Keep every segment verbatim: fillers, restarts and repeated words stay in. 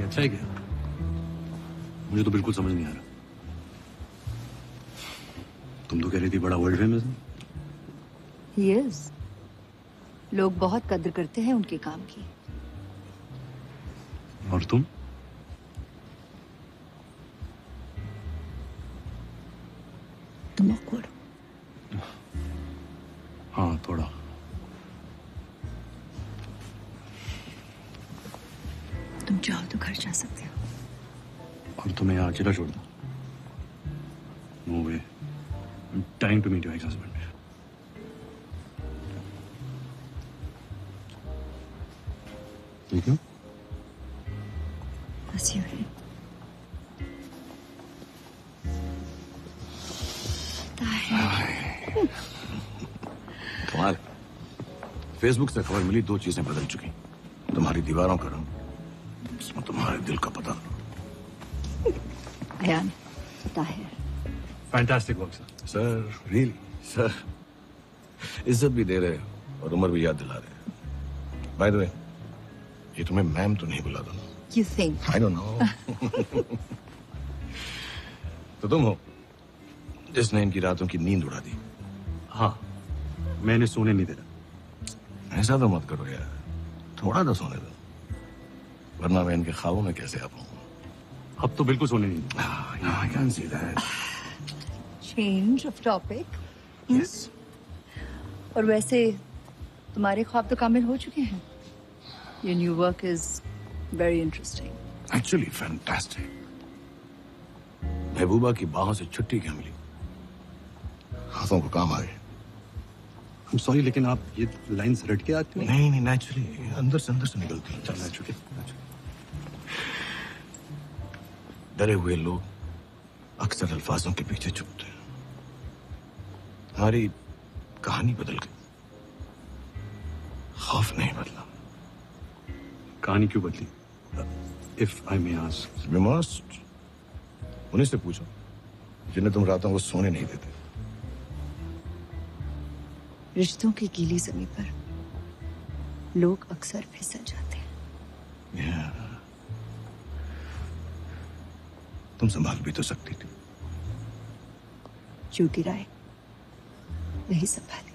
अच्छा है क्या? मुझे तो बिल्कुल समझ नहीं आ रहा। तुम तो कह रही थी बड़ा वर्ल्ड फेमस है। He is. लोग बहुत कद्र करते हैं उनके काम की। और तुम? तुम awkward। हाँ थोड़ा। तुम चाहो तो घर जा सकते हो। और तुम्हें यहाँ अकेला छोड़ दूं? No way. I'm dying to meet your ex-husband. ठीक है? As you wish। ताहिर। कमाल। फेसबुक से खबर मिली, दो चीजें बदल चुकी। तुम्हारी दीवारों का रंग, इसमें तुम्हारे दिल का पता। Ayaan, Tahir. Fantastic work, sir. Sir, really sir, इज्जत भी दे रहे और उम्र भी याद दिला रहे। बाय द वे, ये तुम्हें मैम तो नहीं बुलाता ना? You think? I don't know. तो तुम हो जिसने इनकी रातों की नींद उड़ा दी। हाँ, मैंने सोने नहीं देना। ऐसा तो मत करो यार, थोड़ा तो सोने दो, वरना मैं इनके ख्वाबों में कैसे आ पाऊंगा। अब तो बिल्कुल सोने नहीं देना। Ah, yeah, I can see that. Change of topic। Yes. और वैसे तुम्हारे ख्वाब तो कामिल हो चुके हैं। Your new work is very interesting। Actually, fantastic. महबूबा की बाहों से छुट्टी क्या मिली, हाथों को काम आ गए। I'm sorry, लेकिन आप ये लाइन्स रट के आते हो? नहीं नहीं, नेचुरली अंदर से अंदर से निकलती है। चल नेचुरली। डरे हुए लोग अक्सर अल्फाजों के पीछे छुपते हैं। हमारी कहानी बदल गई, खौफ नहीं बदला। कहानी क्यों बदली? If I may ask. You must. उन्हीं से पूछो जिन्हें तुम रातों को सोने नहीं देते। रिश्तों की गीली जमीन पर लोग अक्सर फिसल जाते हैं। yeah. तुम संभाल भी तो सकती थी। जो गिराए वही संभाले।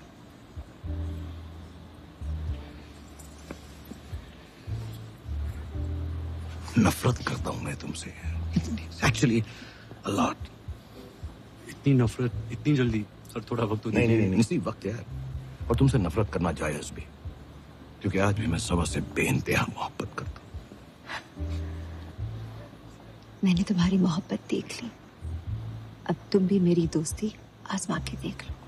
नफरत करता हूं मैं तुमसे, एक्चुअली a lot। इतनी नफरत इतनी जल्दी? सर थोड़ा वक्त तो नहीं नहीं नहीं, इसी वक्त यार। और तुमसे नफरत करना जायज भी, क्योंकि आज भी मैं सबा से बेइंतहा मोहब्बत करता हूं। मैंने तुम्हारी मोहब्बत देख ली, अब तुम भी मेरी दोस्ती आजमा के देख लो।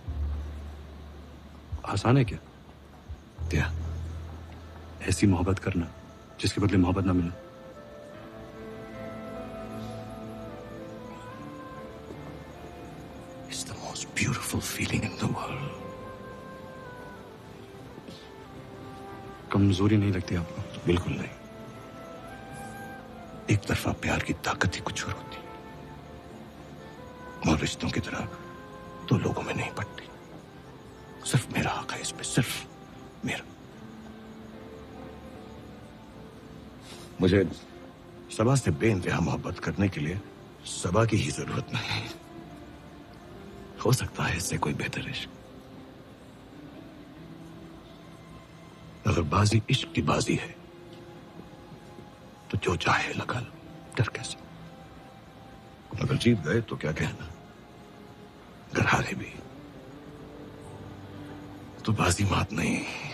आसान है क्या? क्या? ऐसी मोहब्बत करना जिसके बदले मोहब्बत ना मिले। It's the most beautiful feeling in the world। कमजोरी नहीं लगती आपको? बिल्कुल नहीं। एक तरफा प्यार की ताकत ही कुछ और होती, और रिश्तों की तरह दो लोगों में नहीं पड़ती। सिर्फ मेरा हक है इस पे, सिर्फ मेरा। मुझे सबा से बेइंतहा मोहब्बत करने के लिए सबा की ही जरूरत नहीं। हो सकता है इससे कोई बेहतर इश्क। अगर बाजी इश्क की बाजी है तो जो चाहे लगा लो, डर कैसे? अगर जीत गए तो क्या कहना, अगर हारे भी तो बाजी मात नहीं।